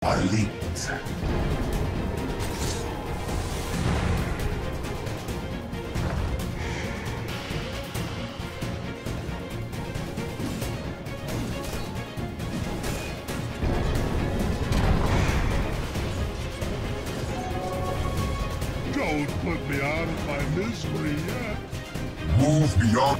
Elite. Don't put me out of my misery yet. Move beyond.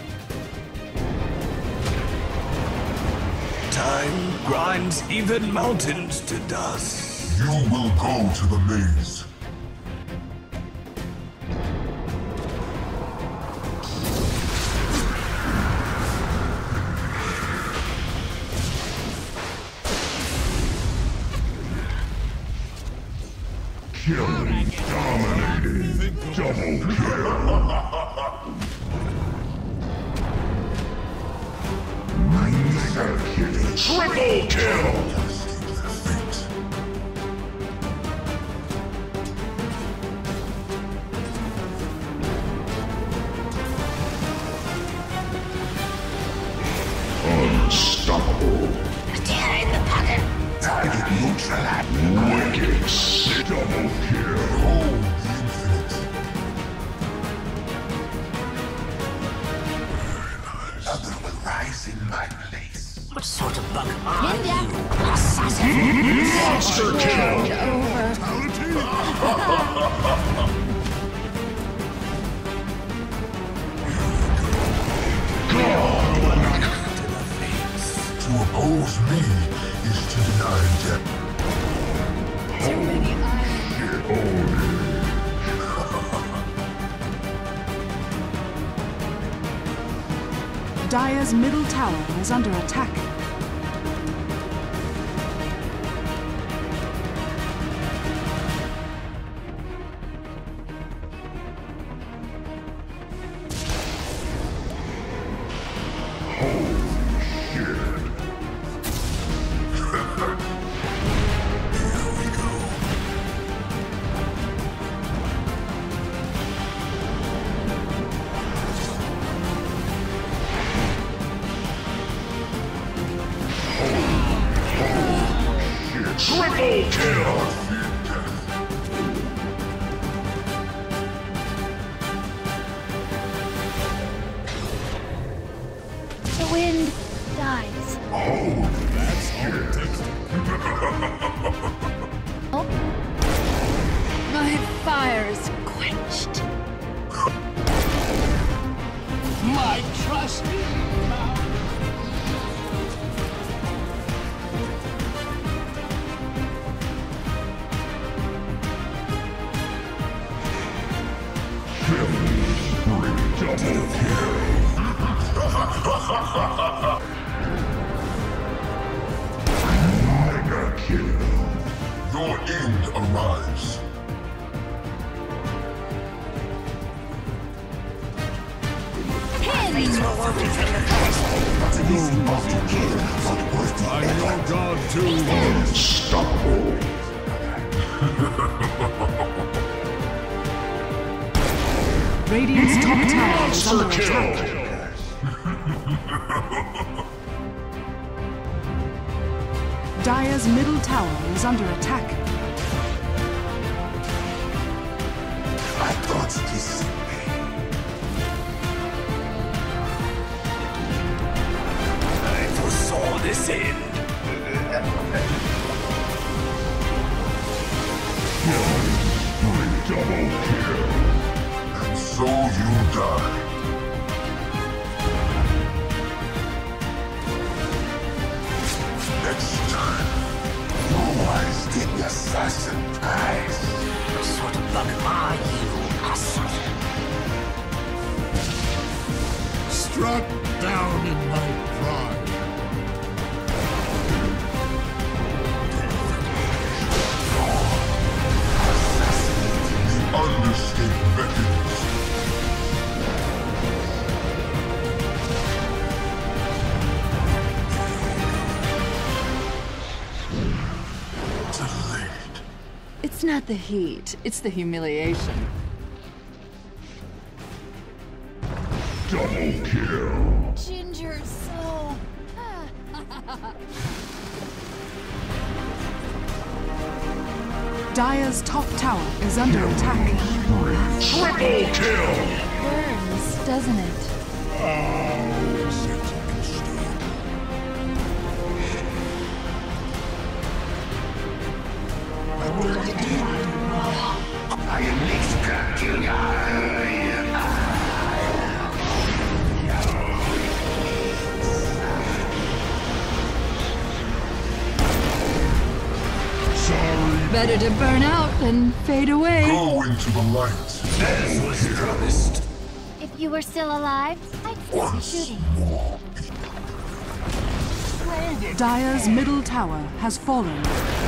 Time grinds even mountains to dust. You will go to the maze. Killing, dominating, double kill. Mega kill. Triple kill. Unstoppable. Tear in the pocket. Target neutralized. Wicked. Double kill. Hold the infinite. Other will rise in my place. What sort of bug are you? Assassin. Monster kill. To oppose me is to deny death. Dire's middle tower is under attack. Triple kill. The wind dies. Oh, that's good. Oh. My fire is quenched. My trusty Double kill. Mega kill. Your end arrives. I know God too. Unstoppable. Radiant's top tower is Monster under kill. attack. Dire's middle tower is under attack. I thought this. I foresaw this end. Double kill. And so you die. Next time, your eyes get the assassin eyes. What sort of bug are you? Assassin. Struck down in my pride. Understate beckons. Delayed. It's not the heat, it's the humiliation. Double kill. Ginger soul. Dire's top tower is under attack. Triple kill! Burns, doesn't it? I am Sorry. Better to burn out than fade away. Go into the light. As was promised. If you were still alive, I'd still be shooting. Dire's middle tower has fallen.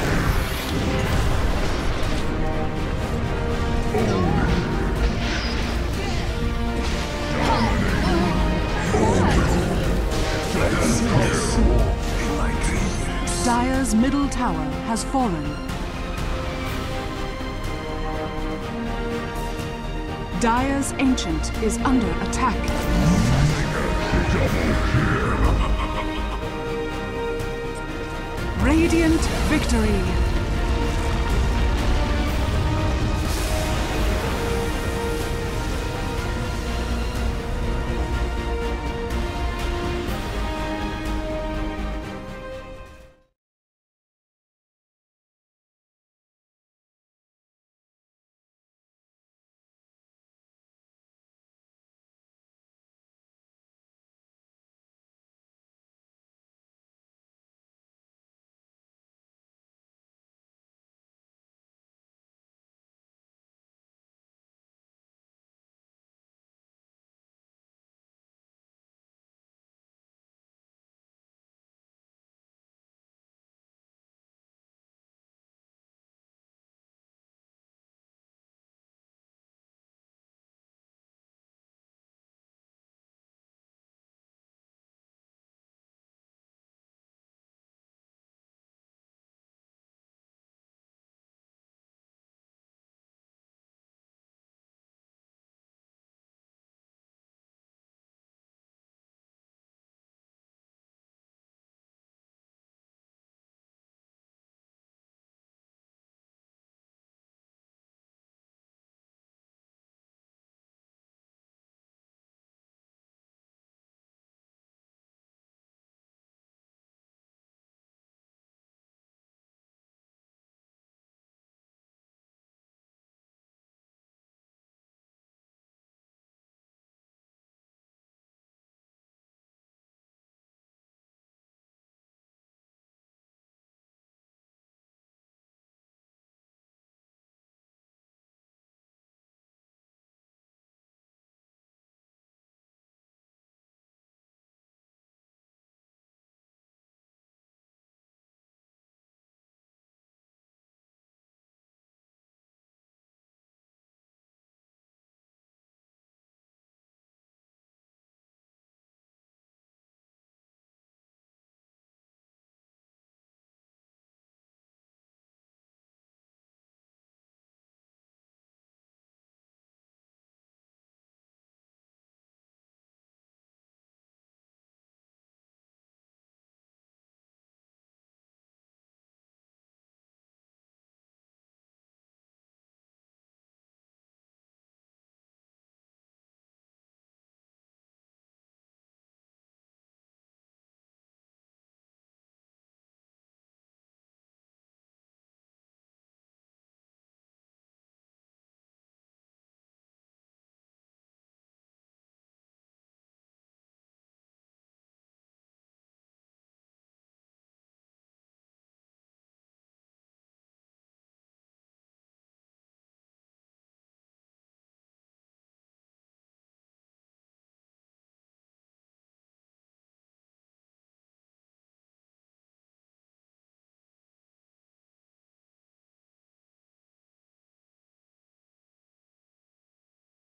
In my dreams. Dire's middle tower has fallen. Dire's Ancient is under attack. Radiant victory!